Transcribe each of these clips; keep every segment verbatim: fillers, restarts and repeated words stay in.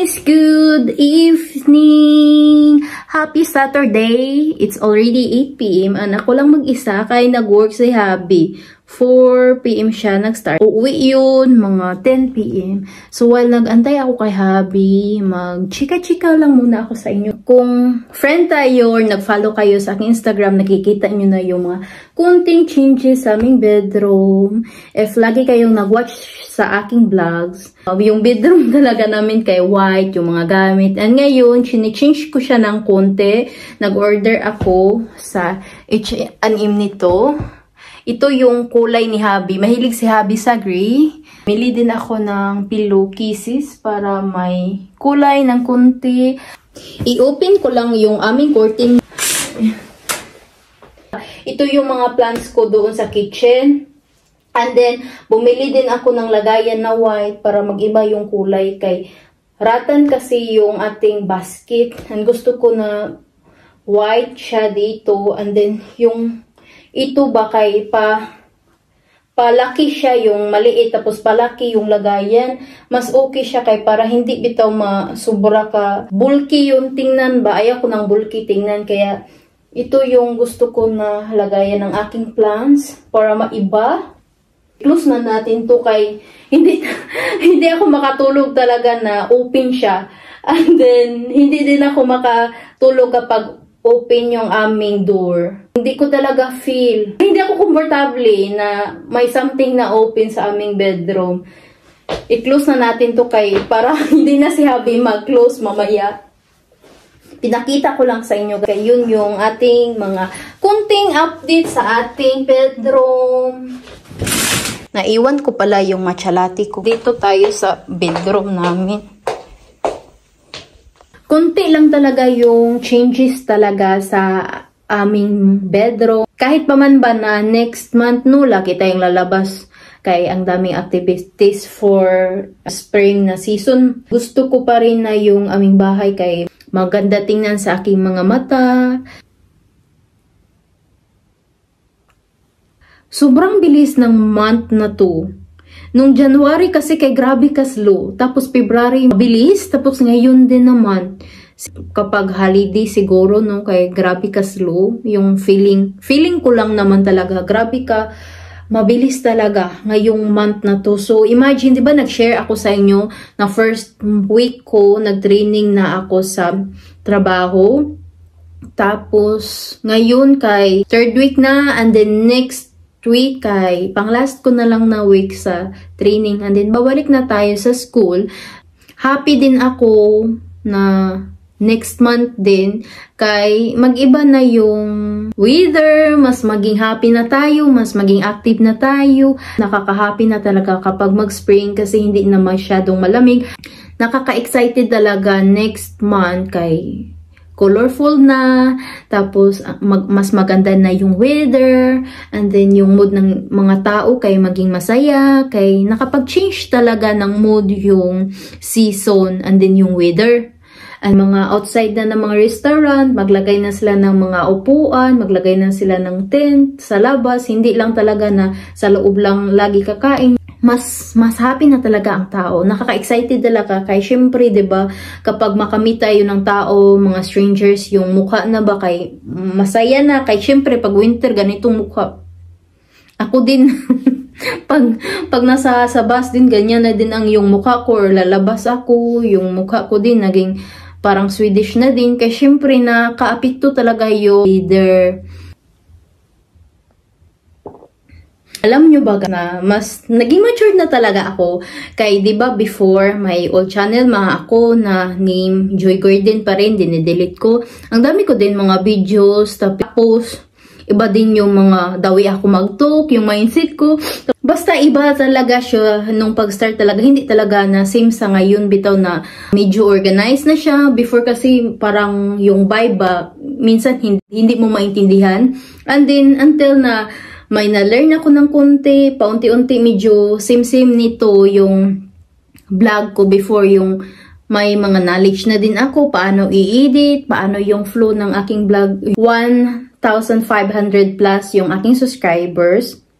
guys, good evening! Happy Saturday! It's already eight p m and ako lang mag-isa kaya nag-work si hubby. four p m siya nag-start. Uuwi yun, mga ten p m So while nag-antay ako kay hubby, mag-chika-chika lang muna ako sa inyo. Kung friend tayo or nag-follow kayo sa aking Instagram, nakikita nyo na yung mga kunting changes sa aming bedroom. If lagi kayong nag-watch sa aking vlogs, yung bedroom talaga namin kay white, yung mga gamit. And ngayon, chine-change ko siya ng konti. Nag-order ako sa H and M nito. Ito yung kulay ni hubby. Mahilig si hubby sa gray. Mili din ako ng pillowcases para may kulay ng konti. I-open ko lang yung aming curtain. Ito yung mga plants ko doon sa kitchen. And then, bumili din ako ng lagayan na white para mag-iba yung kulay. Kay ratan kasi yung ating basket. And gusto ko na white siya dito. And then, yung ito ba kay pa palaki siya yung maliit tapos palaki yung lagayan, mas okay siya kay para hindi bitaw masubra ka bulky yung tingnan ba. Ayaw ko ng bulky tingnan, kaya ito yung gusto ko na lagayan ng aking plants para maiba. Close na natin to kay hindi hindi ako makatulog talaga na open siya. And then hindi din ako makatulog kapag open yung aming door. Hindi ko talaga feel, hindi ako komportable na may something na open sa aming bedroom. I-close na natin to kay para hindi na si hubby mag-close mamaya. Pinakita ko lang sa inyo kay yun yung ating mga kunting update sa ating bedroom. Naiwan ko pala yung matchalati ko. Dito tayo sa bedroom namin. Kunti lang talaga yung changes talaga sa aming bedroom. Kahit pa man ba na next month no, laki tayong lalabas kay ang daming activities for spring na season. Gusto ko pa rin na yung aming bahay kay maganda tingnan sa aking mga mata. Sobrang bilis ng month na to. Nung January kasi kay grabe ka slow. Tapos February mabilis. Tapos ngayon din naman. Kapag holiday siguro no, kay grabe ka slow. Yung feeling. Feeling ko lang naman talaga. Grabe ka. Mabilis talaga ngayong month na to. So imagine, di ba nag-share ako sa inyo na first week ko, nag-training na ako sa trabaho. Tapos ngayon kay third week na, and then next week kay pang last ko na lang na week sa training, and then babalik na tayo sa school. Happy din ako na next month din kay mag-iba na yung weather, mas maging happy na tayo, mas maging active na tayo. Nakaka-happy na talaga kapag mag-spring kasi hindi na masyadong malamig. Nakaka-excited talaga next month kay colorful na, tapos mag, mas maganda na yung weather, and then yung mood ng mga tao kay maging masaya, kay nakapag-change talaga ng mood yung season, and then yung weather. Ang mga outside na ng mga restaurant, maglagay na sila ng mga upuan, maglagay na sila ng tent sa labas, hindi lang talaga na sa loob lang lagi kakain. Mas mas happy na talaga ang tao. Nakaka-excited talaga kay syempre, 'di ba? Kapag makamit tayo ng tao, mga strangers, yung mukha na ba kay masaya na kay syempre pag winter ganitong mukha. Ako din pag pag nasa sa bus din ganyan na din ang yung mukha ko, or lalabas ako, yung mukha ko din naging parang Swedish na din kay syempre nakaapekto talaga yung leader. Alam nyo ba na mas naging matured na talaga ako kay, di ba before may old channel mga ako na name Joy Gordon pa rin, dinidelete ko. Ang dami ko din mga videos, tapos iba din yung mga dawi ako mag-talk, yung mindset ko. Basta iba talaga siya nung pag-start talaga. Hindi talaga na same sa ngayon bitaw na medyo organized na siya. Before kasi parang yung vibe ba, minsan hindi, hindi mo maintindihan. And then until na may na-learn ako ng konti, paunti-unti medyo same-same nito yung vlog ko before, yung may mga knowledge na din ako, paano i-edit, paano yung flow ng aking vlog. one thousand five hundred plus yung aking subscribers.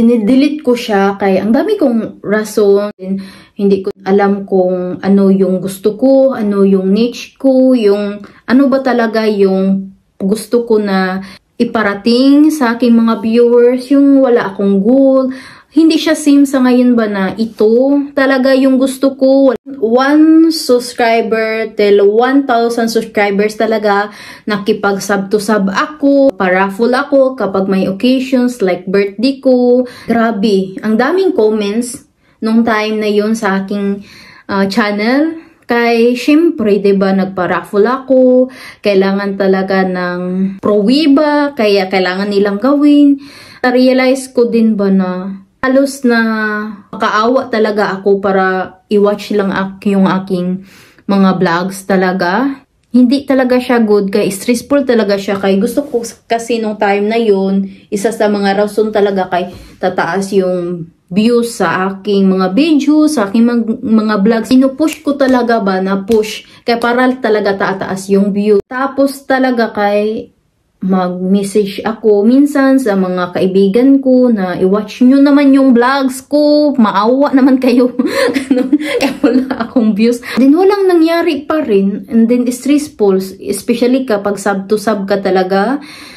Nidelete ko siya kay ang dami kong rason. Hindi ko alam kung ano yung gusto ko, ano yung niche ko, yung ano ba talaga yung gusto ko na iparating sa aking mga viewers, yung wala akong goal. Hindi siya same sa ngayon ba na ito talaga yung gusto ko. One subscriber till one thousand subscribers talaga nakipag-sub to sub ako. Paraffle ako kapag may occasions like birthday ko. Grabe, ang daming comments nung time na yun sa aking uh, channel. Kay syempre, 'di ba, nagpa-raffle ako. Kailangan talaga ng prowiba, kaya kailangan nilang gawin. Na-realize ko din ba na halos na makaawa talaga ako para i-watch lang ak yung aking mga vlogs talaga. Hindi talaga siya good, kay stressful talaga siya. Kay gusto ko kasi nung time na yun, isa sa mga rason talaga kay tataas yung views sa aking mga videos, sa aking mga, mga vlogs. Inupush ko talaga ba na push, kay para talaga tataas yung view. Tapos talaga kay mag-message ako minsan sa mga kaibigan ko na i-watch nyo naman yung vlogs ko, maawa naman kayo. Kaya wala akong views. Then walang nangyari pa rin, and then stressful, especially kapag sub to sub ka talaga.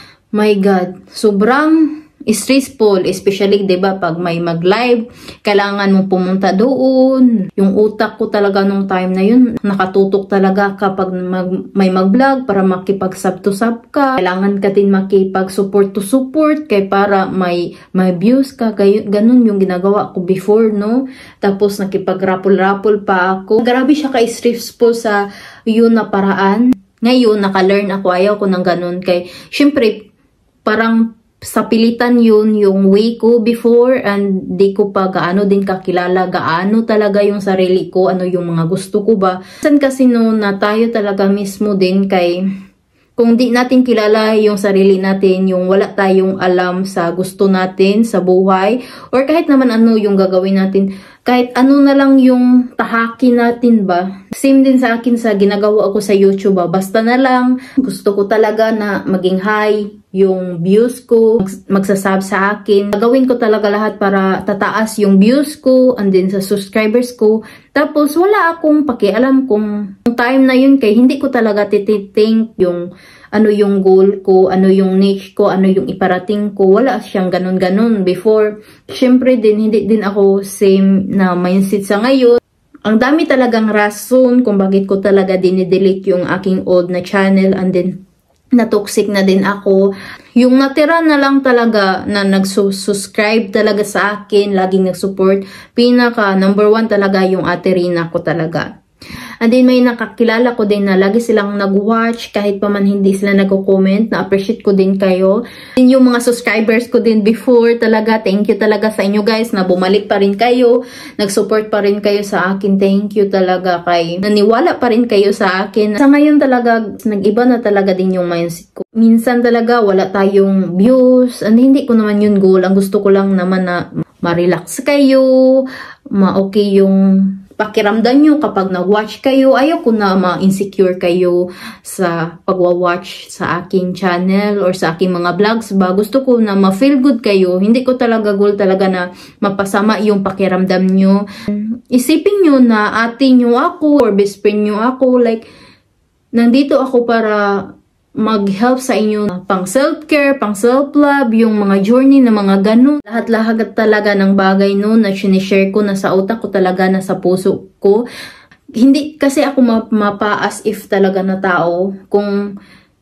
My God, sobrang stressful, especially 'di ba pag may mag-live, kailangan mong pumunta doon. Yung utak ko talaga nung time na yun, nakatutok talaga kapag mag, may mag-vlog para makipag-sub to sub ka. Kailangan ka din makipag-support to support kay para may may views ka. Kaya ganun yung ginagawa ko before, no? Tapos nakipag-rapple-rapple pa ako. Grabe siya ka-stressful sa yun na paraan. Ngayon, naka-learn ako, ayaw ko ng ganun. Kay syempre, parang sa pilitan yun yung way ko before, and di ko pa gaano din kakilala gaano talaga yung sarili ko, ano yung mga gusto ko ba. San kasi no na tayo talaga mismo din kay kung di natin kilala yung sarili natin, yung wala tayong alam sa gusto natin sa buhay, or kahit naman ano yung gagawin natin, kahit ano na lang yung tahaki natin ba. Same din sa akin sa ginagawa ko sa YouTube ba. Basta na lang, gusto ko talaga na maging high yung views ko, magsasub sa akin. Gagawin ko talaga lahat para tataas yung views ko and then sa subscribers ko. Tapos wala akong pakialam kung time na yun kay hindi ko talaga titithink yung ano yung goal ko, ano yung niche ko, ano yung iparating ko. Wala siyang ganun-ganun before. Syempre din, hindi din ako same na mindset sa ngayon. Ang dami talagang rason kung bakit ko talaga dinidelete yung aking old na channel, and then na-toxic na din ako. Yung natira na lang talaga na nag-subscribe talaga sa akin, laging nag-support, pinaka number one talaga yung Ate Rina ko talaga. And then may nakakilala ko din na lagi silang nag-watch kahit pa man hindi sila nagko-comment. Na-appreciate ko din kayo. And yung mga subscribers ko din before talaga, thank you talaga sa inyo guys na bumalik pa rin kayo. Nag-support pa rin kayo sa akin. Thank you talaga kay naniwala pa rin kayo sa akin. Sa ngayon talaga, nag-iba na talaga din yung mindset ko. Minsan talaga wala tayong views. And hindi ko naman yun goal. Ang gusto ko lang naman na ma-relax kayo, ma-okay yung pakiramdam nyo kapag nag-watch kayo. Ayaw ko na ma-insecure kayo sa pagwa-watch sa aking channel or sa aking mga vlogs ba. Gusto ko na ma-feel good kayo. Hindi ko talaga goal talaga na mapasama yung pakiramdam nyo. Isipin nyo na ate nyo ako or best friend nyo ako. Like, nandito ako para mag-help sa inyo pang self-care, pang self-love, yung mga journey na mga ganun. Lahat-lahat talaga ng bagay no na sinishare ko, na sa utak ko talaga, na sa puso ko. Hindi kasi ako mapa as if talaga na tao. Kung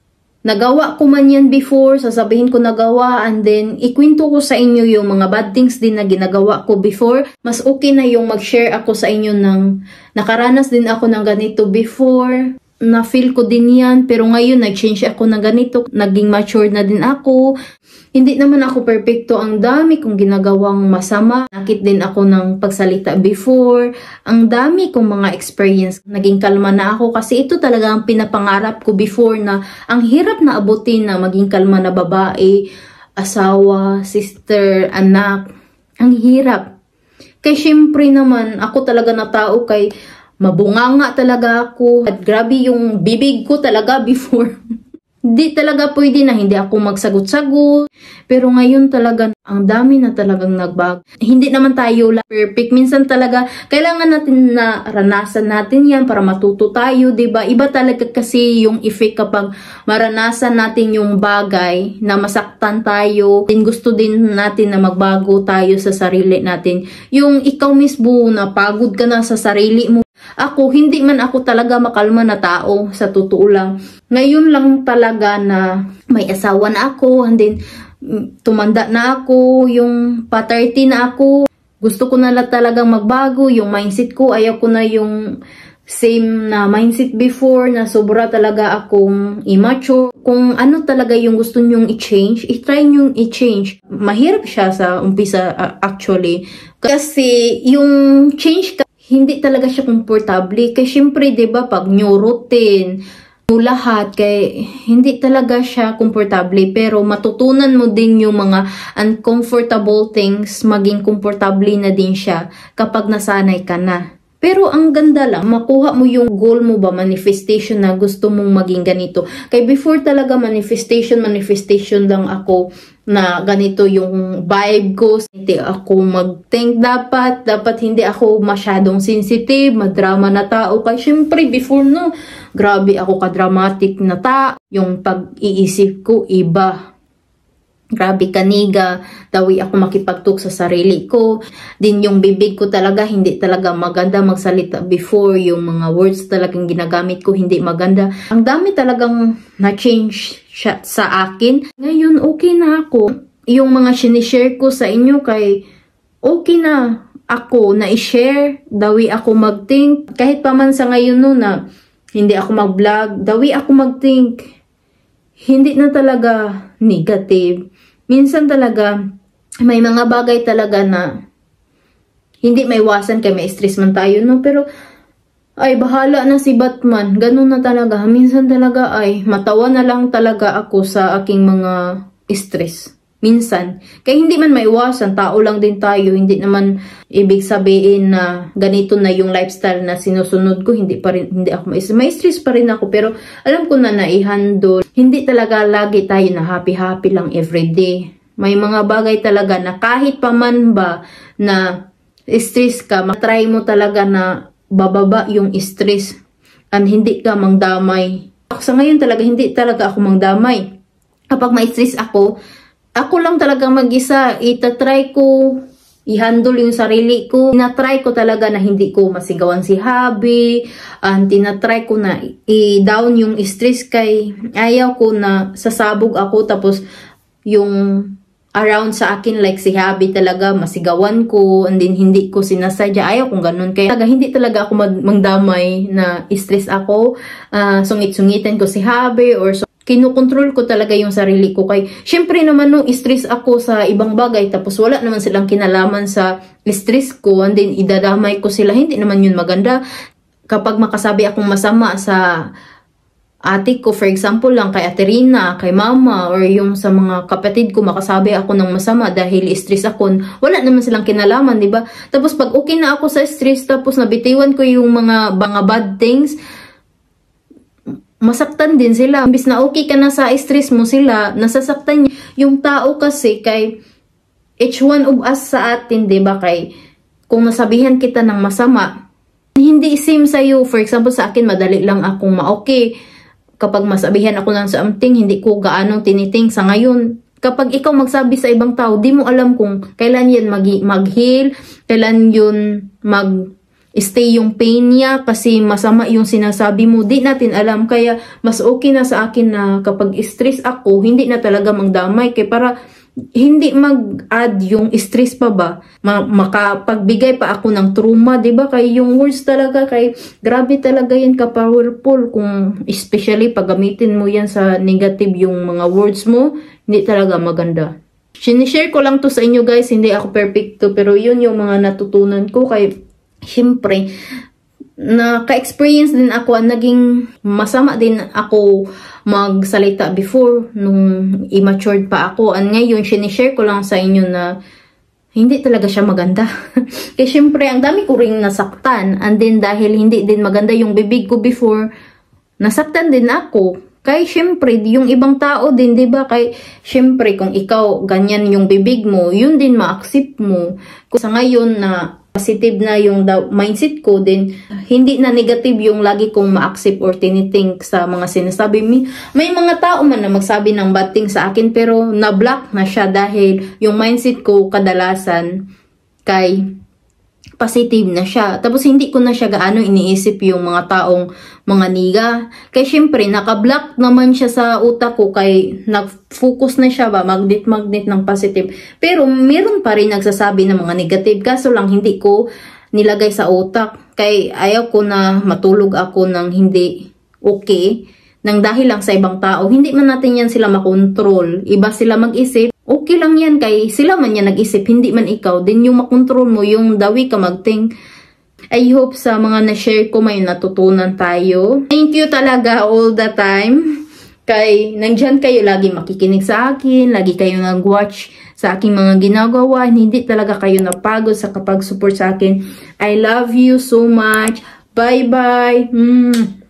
nagawa ko man yan before, sasabihin ko nagawa, and then ikwento ko sa inyo yung mga bad things din na ginagawa ko before. Mas okay na yung mag-share ako sa inyo ng nakaranas din ako ng ganito before. Na-feel ko din yan, pero ngayon nag-change ako ng ganito, naging mature na din ako. Hindi naman ako perfecto, ang dami kong ginagawang masama. Nakit din ako ng pagsalita before, ang dami kong mga experience. Naging kalma na ako kasi ito talaga ang pinapangarap ko before, na ang hirap na abutin na maging kalma na babae, asawa, sister, anak. Ang hirap. Kaya syempre naman, ako talaga na tao kay mabunganga talaga ako. At grabe yung bibig ko talaga before. Hindi talaga pwede na hindi ako magsagot-sagot. Pero ngayon talaga, ang dami na talagang nagbago. Hindi naman tayo perfect. Minsan talaga, kailangan natin na ranasan natin yan para matuto tayo, diba? Iba talaga kasi yung effect kapag maranasan natin yung bagay na masaktan tayo. Din gusto din natin na magbago tayo sa sarili natin. Yung ikaw mismo na pagod ka na sa sarili mo. Ako, hindi man ako talaga makalma na tao, sa totoo lang. Ngayon lang talaga na may asawa na ako, and then tumanda na ako, yung pa thirty na ako. Gusto ko na lang talagang magbago, yung mindset ko, ayaw ko na yung same na mindset before, na sobra talaga akong immature. Kung ano talaga yung gusto nyong i-change, i-try nyong i-change. Mahirap siya sa umpisa uh, actually. Kasi yung change ka, hindi talaga siya komportable. Kasi syempre, diba, pag new routine, new lahat, kay hindi talaga siya komportable. Pero matutunan mo din yung mga uncomfortable things, maging komportable na din siya kapag nasanay ka na. Pero ang ganda lang, makuha mo yung goal mo ba, manifestation na gusto mong maging ganito. Kay before talaga manifestation, manifestation lang ako na ganito yung vibe ko. Hindi ako mag-think dapat, dapat hindi ako masyadong sensitive, madrama na tao. Kaya syempre before no, grabe ako ka-dramatic na tao. Yung pag-iisip ko iba. Grabe kaniga, dawi ako makipagtuk sa sarili ko. Din yung bibig ko talaga, hindi talaga maganda magsalita before. Yung mga words talagang ginagamit ko, hindi maganda. Ang dami talagang na-change siya sa akin. Ngayon, okay na ako. Yung mga sinishare ko sa inyo kay okay na ako na i-share. Dawi ako mag-think. Kahit pa man sa ngayon no na hindi ako mag-vlog, dawi ako mag-think. Hindi na talaga negative. Minsan talaga, may mga bagay talaga na hindi maiwasan kay may stress man tayo, no? Pero, ay, bahala na si Batman. Ganun na talaga. Minsan talaga, ay, matawa na lang talaga ako sa aking mga stress. Minsan. Kaya hindi man maiwasan, tao lang din tayo. Hindi naman ibig sabihin na ganito na yung lifestyle na sinusunod ko. Hindi pa rin, hindi ako ma-stress. May stress pa rin ako, pero alam ko na na-handle. Hindi talaga lagi tayo na happy-happy lang everyday. May mga bagay talaga na kahit pa man ba na stress ka, matry mo talaga na bababa yung stress and hindi ka mangdamay. Sa ngayon talaga, hindi talaga ako mangdamay. Kapag ma-stress ako, ako lang talaga mag-isa, itatry ko, i-handle yung sarili ko. Tinatry ko talaga na hindi ko masigawan si hubby. And tinatry ko na i-down yung stress kay ayaw ko na sasabog ako. Tapos yung around sa akin like si hubby talaga masigawan ko. And then hindi ko sinasadya. Ayaw kong ganun. Kaya talaga, hindi talaga ako magdamay na stress ako. Uh, sungit-sungitan ko si hubby or so. Kinukontrol ko talaga yung sarili ko. Kay, syempre naman no, stress ako sa ibang bagay, tapos wala naman silang kinalaman sa stress ko, and then idadamay ko sila. Hindi naman yun maganda. Kapag makasabi akong masama sa ate ko, for example lang, kay Ate Rina, kay mama, or yung sa mga kapatid ko, makasabi ako ng masama dahil stress ako, wala naman silang kinalaman, di ba? Tapos pag okay na ako sa stress, tapos nabitiwan ko yung mga, mga bad things, masaktan din sila. Imbis na okay ka na sa stress mo, sila nasasaktan yung tao kasi kay each one of us sa atin, diba? Kay kung nasabihan kita ng masama, hindi same sa'yo. For example, sa akin, madali lang akong ma-okay. Kapag masabihan ako ng something, hindi ko gaano tiniting sa ngayon. Kapag ikaw magsabi sa ibang tao, di mo alam kung kailan yan mag-heal, kailan yun mag- stay yung pain niya kasi masama yung sinasabi mo. Di natin alam. Kaya mas okay na sa akin na kapag stress ako, hindi na talaga magdamay. Kaya para hindi mag-add yung stress pa ba. Ma makapagbigay pa ako ng trauma. Diba? Kaya yung words talaga, kay grabe talaga yan ka-powerful. Kung especially pag gamitin mo yan sa negative yung mga words mo, hindi talaga maganda. Sinishare ko lang to sa inyo guys. Hindi ako perfecto. Pero yun yung mga natutunan ko. Kaya siyempre, naka-experience din ako, naging masama din ako magsalita before nung immature pa ako. And ngayon, sinishare ko lang sa inyo na hindi talaga siya maganda. Kasi siyempre, ang dami ko ring nasaktan. And then dahil hindi din maganda yung bibig ko before, nasaktan din ako. Kay syempre, yung ibang tao din, 'di ba? Kay syempre kung ikaw ganyan yung bibig mo, yun din ma-accept mo. Kung sa ngayon na positive na yung mindset ko, din hindi na negative yung lagi kong ma-accept or tinithink sa mga sinasabi. May, may mga tao man na magsabi ng bad thing sa akin, pero na-block na siya dahil yung mindset ko kadalasan kay positive na siya. Tapos hindi ko na siya gaano iniisip yung mga taong mga niga. Kaya syempre, naka-block naman siya sa utak ko kay nag-focus na siya ba, magnet-magnet ng positive. Pero meron pa rin nagsasabi ng mga negative. Kaso lang hindi ko nilagay sa utak. Kay ayaw ko na matulog ako ng hindi okay. Nang dahil lang sa ibang tao. Hindi man natin yan sila makontrol. Iba sila mag-isip. Okay lang yan kay sila man yan nag-isip, hindi man ikaw. Din yung makontrol mo, yung dawi ka mag-think. I hope sa mga na-share ko may natutunan tayo. Thank you talaga all the time. Kay nandyan kayo lagi makikinig sa akin, lagi kayo nag-watch sa aking mga ginagawa. Hindi talaga kayo napagod sa kapag-support sa akin. I love you so much. Bye-bye. Mm.